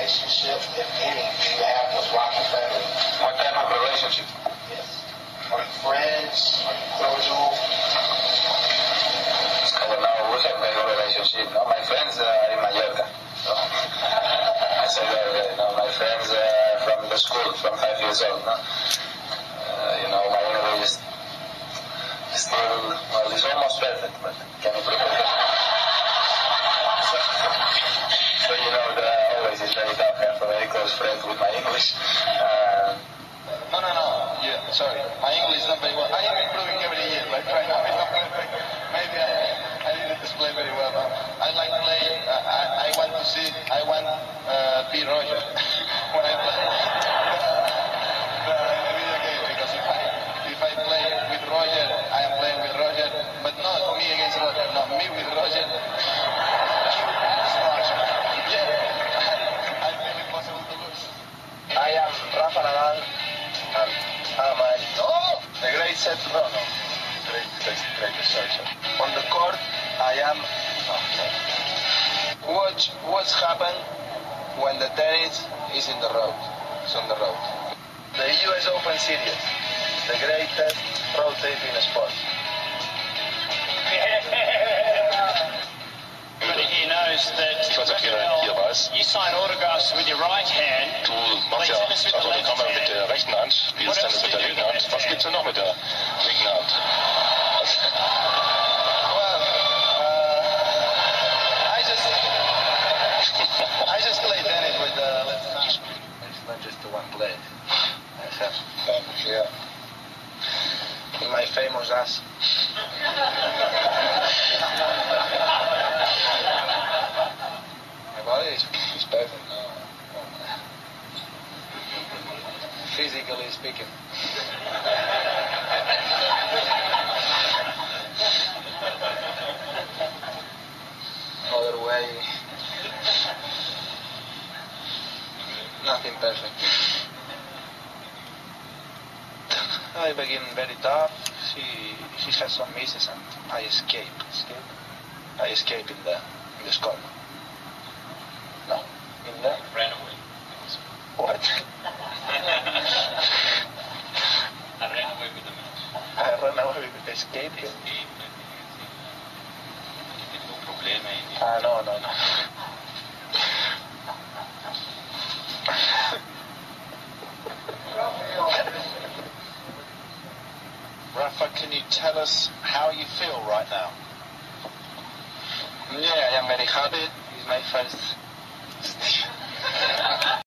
relationship, if any, do you have with Rocket family? What type of relationship? Yes. Are you friends? Are you cordial? Well, no, we have a very good relationship. No, my friends are in Mallorca. So, I said my friends from the school, from 5 years old. No? My English is still, well, it's almost perfect, but can improve it. So always is very tough. I have a very close friend with my English. No. Yeah, sorry. My English is not very well. I am improving every year, but right now it's not perfect. Maybe I didn't display very well. But I like to play. I want to see. I want be Roger when I play the video game, because if I play with Roger, I am playing with Roger, but not me against Roger. No, me with Roger. I feel impossible to lose. I am Rafa Nadal, and The great Seth Rono. Great researcher. On the court, I am. What's happened when the tennis is in the road? It's on the road. The US Open Series, the greatest road trip in sport. He knows that you sign autographs with your right hand. Du machst ja Autogramme mit der rechten Hand, spielst Tennis mit der linken Hand. Was gibt's denn noch mit der linken Hand? Well, I just play tennis with the left hand. It's not just the one play. I have here in my famous ass. My body is perfect. Physically speaking. Other way, nothing perfect. I begin very tough. She has some misses and I escape. I escape in the score. No, in the Ran away. what? I ran away with the match. I run away with the escape. No problema. No. Rafa, can you tell us how you feel right now? Yeah, I am very happy. It's my first